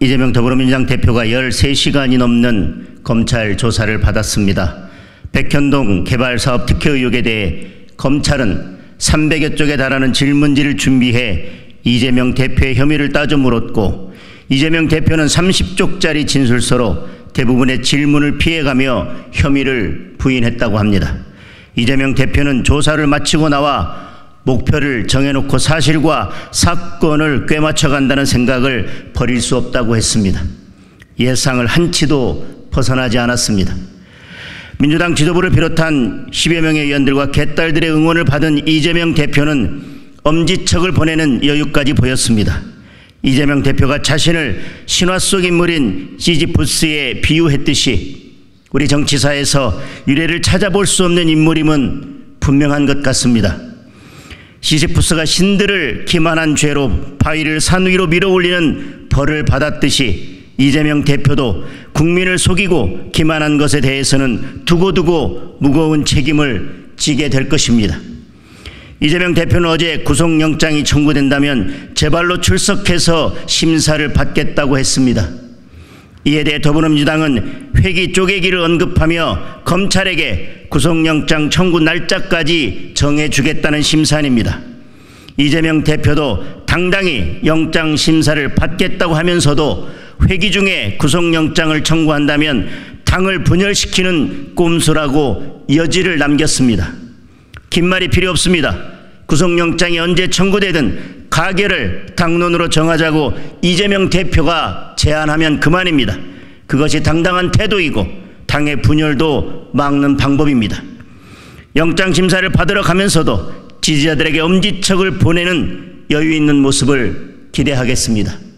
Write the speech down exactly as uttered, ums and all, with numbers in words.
이재명 더불어민주당 대표가 열세 시간이 넘는 검찰 조사를 받았습니다. 백현동 개발사업 특혜 의혹에 대해 검찰은 삼백여 쪽에 달하는 질문지를 준비해 이재명 대표의 혐의를 따져 물었고, 이재명 대표는 삼십 쪽짜리 진술서로 대부분의 질문을 피해가며 혐의를 부인했다고 합니다. 이재명 대표는 조사를 마치고 나와 목표를 정해놓고 사실과 사건을 꿰맞춰간다는 생각을 버릴 수 없다고 했습니다. 예상을 한치도 벗어나지 않았습니다. 민주당 지도부를 비롯한 십여 명의 의원들과 개딸들의 응원을 받은 이재명 대표는 엄지척을 보내는 여유까지 보였습니다. 이재명 대표가 자신을 신화 속 인물인 시지푸스에 비유했듯이 우리 정치사에서 유래를 찾아볼 수 없는 인물임은 분명한 것 같습니다. 시지푸스가 신들을 기만한 죄로 바위를 산 위로 밀어 올리는 벌을 받았듯이 이재명 대표도 국민을 속이고 기만한 것에 대해서는 두고두고 무거운 책임을 지게 될 것입니다. 이재명 대표는 어제 구속영장이 청구된다면 제발로 출석해서 심사를 받겠다고 했습니다. 이에 대해 더불어민주당은 회기 쪼개기를 언급하며 검찰에게 구속영장 청구 날짜까지 정해주겠다는 심산입니다. 이재명 대표도 당당히 영장 심사를 받겠다고 하면서도 회기 중에 구속영장을 청구한다면 당을 분열시키는 꼼수라고 여지를 남겼습니다. 긴 말이 필요 없습니다. 구속영장이 언제 청구되든 가결을 당론으로 정하자고 이재명 대표가 제안하면 그만입니다. 그것이 당당한 태도이고 당의 분열도 막는 방법입니다. 영장 심사를 받으러 가면서도 지지자들에게 엄지척을 보내는 여유 있는 모습을 기대하겠습니다.